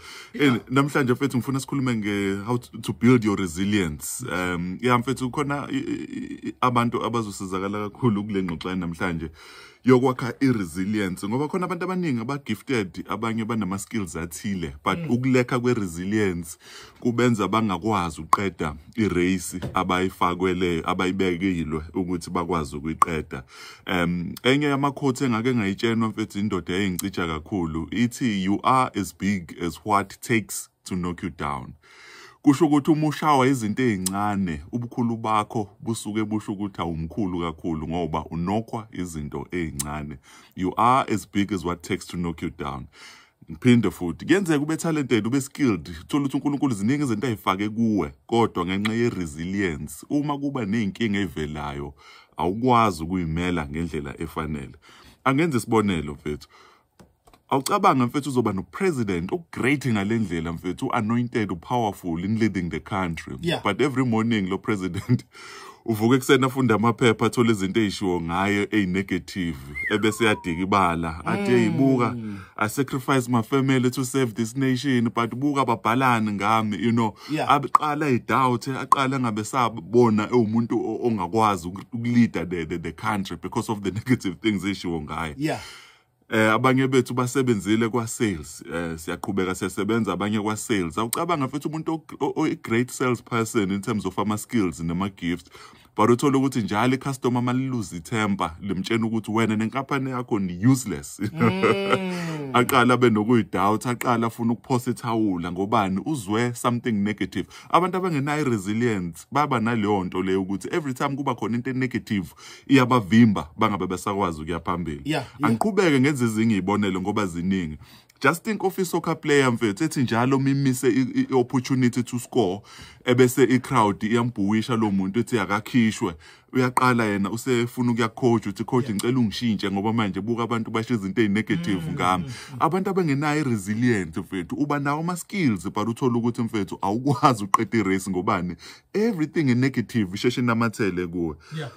namhlanje mfethu ngifuna sikhulume how to build your resilience. Mfethu khona abantu abazosizakala kakhulu kule ngxoxo namhlanje yokwakha i-resilience ngoba khona abantu abaningi aba-gifted, abanye banama skills athile, but ukulekha kwe-resilience kubenza bangakwazi uqeda i-race abayifakwele, abayibekile ukuthi bakwazi ukuyiqeda. Enye yama-quote engake ngayitshenwa mfethu indoda eyingcitsha kakhulu ithi, you are as big as what it takes to knock you down. Kusho ukuthi uma ushawa izinto ezincane ubukhulu bakho busuke busho ukuthi awumkhulu kakhulu ngoba unokwa izinto ezincane. You are as big as what it takes to knock you down. Ngiphinde futhi kuyenzeka ube talented, ube skilled, uthola ukuthi uNkulunkulu ziningi izinto ayifake kuwe, kodwa ngenxa ye-resilience uma kuba nezinkinga ezivelayo awukwazi ukuyimela ngendlela efanele. Angenze isibonelo mfethu. Awucabanga mfethu uzoba no-president great ngalendlela mfethu, anointed, powerful in leading the country. But every morning lo president uvuka ekuseni afunda amaphepha athola izinto ezishiwo ngayo ezinegative, ebese yadika ibala athi eyibuka I sacrifice my family to save this nation, but buka babhalani ngami, you know. Aqala idoubt, aqala ngabe sabona umuntu ongakwazi ukulead the country because of the negative things ezishiwo ngayo. Abanye bethu basebenzile kwa sales, siyaqhubeka siyasebenza abanye kwa sales. Awucabanga mfethu umuntu great salesperson in terms of ama skills nama gifts, but uthola ukuthi njalo icustomer maliluze ithemba limtshena ukuthi wena nenkampani yakho ni useless. Aqala benokuyidoubt, aqala afuna ukuphosa ithawula ngobani uzwe something negative. Abantu abangenayo resilience baba naleyo nto leyo ukuthi every time kuba khona into negative iyabavimba bangabe besakwazi ukuya phambili. Angiqhubeke ngenze ezinye izibonelo ngoba ziningi. Just think of soccer player mfethu ethi njalo mimise i-opportunity to score, ebese i-crowd iyambhuwisha lo muntu ethi akakhishwe. Uyaqala yena usefuna ukuya coach uthi coach ngicela ungishintshe ngoba manje buka abantu basho izinto ezinegative ngami. Abantu abangenayo resilient mfethu uba nawo ama skills, but uthola ukuthi mfethu awukwazi uqeda i-race ngobani everything negative isheshe namathele kuwe.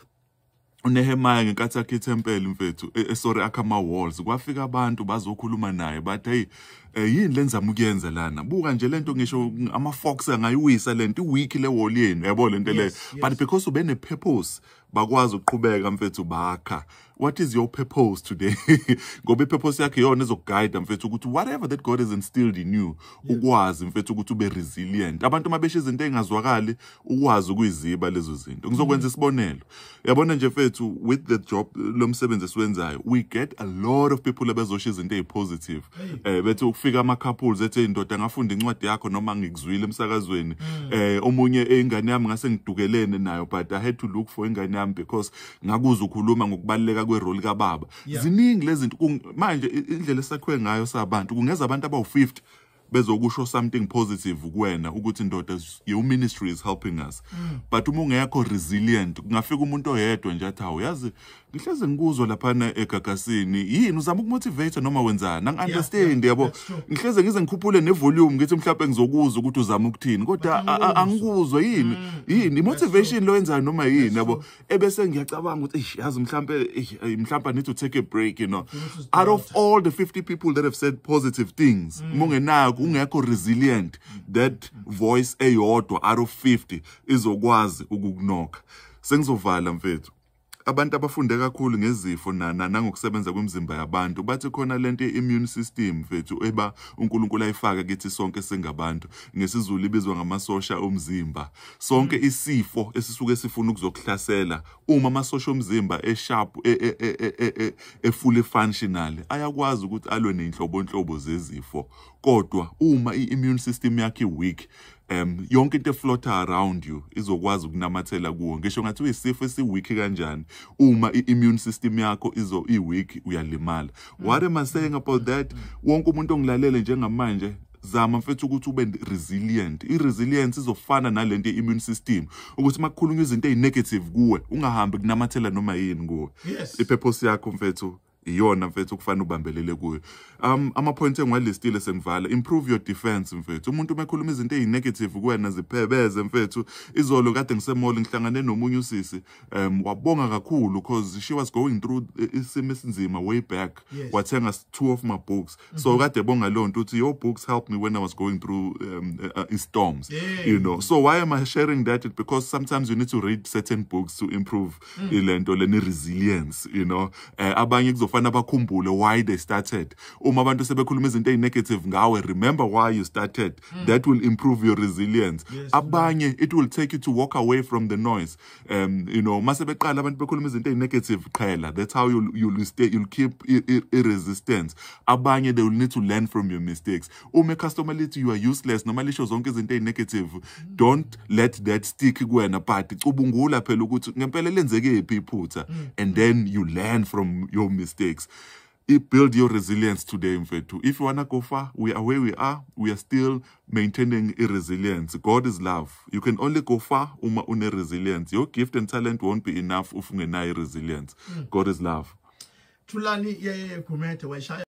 uNehemiah ngenkathi yakhe ithempeli mfethu sorry akama walls kwafika abantu bazokhuluma naye bathi hey yini lenzama ukuyenza lana buka nje lento ngisho ama fox angayiwisa lento iweek le wall yenu yabo lento le but because ube ne purpose bakwazi ukuqhubeka mfethu bakha. What is your purpose today? Ngoba purpose yakhe yona ezokuguide mfethu ukuthi whatever that God has instilled in you ukwazi mfethu ukuthi ube resilient. Abantu mabeshe izinto engazwakali ukwazi ukuyiziba lezo zinto. Ngizokwenza isibonelo. Yabona nje mfethu with the job lomsebenzi esiwenzayo we get a lot of people abazosho izinto ezipositive. Bethu ukufika ama couples ethi indoda ngafunda incwadi yakho noma ngikuzwile emsakazweni. Omunye ingane yami ngase ngidukelene nayo but I had to look for ingane yami because ngakuza ukukhuluma ngokubaleka kwe-role kababa. Ziningi lezi zinto manje indlela esakhiwe ngayo sabantu kungeza abantu abawu-50 bezokusho something positive kuwena ukuthi ndoda your ministry is helping us. But uma ungekho resilient kungafika umuntu oyedwa nje athi hawu yazi ngihleze ngikuzwa lapha egagasini yini uzama ukumotivate noma wenzani angi-understand yabo ngihleze ngize ngikhuphule nevolume ngithi mhlawumbe ngizokuzwa ukuthi uzama ukuthini kodwa angikuzwa yini motivation lo wenzayo noma yini yabo ebese ngiyacabanga ukuthi yazi mhlawumbe I need to take a break, you know. Out of all the 50 people that have said positive things ungekho resilient that voice eyodwa out of 50 izokwazi ukukunokha. Sengizovala mfethu abantu abafunde kakhulu ngezifo nangokusebenza kwemizimba yabantu bathi khona lento immune system mfethu eba uNkulunkulu ayifaka kithi sonke singabantu ngesizulu ibizwa ngamasosha omzimba. Sonke isifo esisuke sifuna ukuzokuhlasela uma amasosha omzimba esharp fully functional ayakwazi ukuthi alwe nenhlobonhlobo zezifo. Kodwa uma immune system yakhe weak yonke into efloat around you izokwazi ukunamathela kuwo. Ngisho ngathi uyisifo esiweak kanjani uma immune system yakho weak uyalimala. What am I saying about that? Wonke umuntu ongilalele njengamanje zama mfethu ukuthi ube resilient. I-resilience izofana nalento immune system ukuthi makukhulunywa izinto ezinegative kuwe ungahambi kunamathela noma yini kuwe. I-purpose yakho mfethu iyona mfethu kufanele ubambelele kuyo. Ama point engwalistile sengivala, improve your defense mfethu. Umuntu mekhuluma izinto ezinegative kuwena ziphebeze mfethu. Izolo kade ngisemall ngihlangane nomunye usisi wabonga kakhulu because she was going through isimo esinzima way back. Wathenga 2 of my books. So kade bonga lo nto uthi your books helped me when I was going through storms. You know. So why am I sharing that? It's because sometimes you need to read certain books to improve ilento leni resilience, you know. Abanye kuzofana bakhumbule why they started. Uma abantu sebekhuluma izinto ezinegative ngawe, remember why you started. That will improve your resilience. Abanye it will take you to walk away from the noise. You know, mase beqala abantu bekhuluma izinto ezinegative qhela. That's how you'll keep resistance. Abanye they will need to learn from your mistakes. Uma customer lithi you are useless noma lisho zonke izinto ezinegative, don't let that stick kuwena, but ubungula phela ukuthi ngempela lenzeke iphi iphutha, and then you learn from your mistakes. Build your resilience today, mfethu. If you wanna go far, we are where we are still maintaining resilience. God is love. You can only go far uma une resilience. Your gift and talent won't be enough if ungenayo resilience. God is love. Thulani ye khumete wa